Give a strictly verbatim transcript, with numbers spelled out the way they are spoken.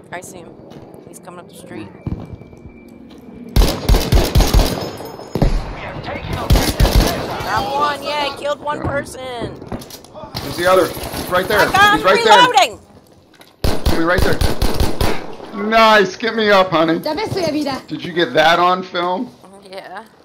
I see him. He's coming up the street. Got one, yeah, I killed one person. Who's the other? He's right there. I'm He's right reloading. there. He's right there. Nice. Get me up, honey. Did you get that on film? Yeah.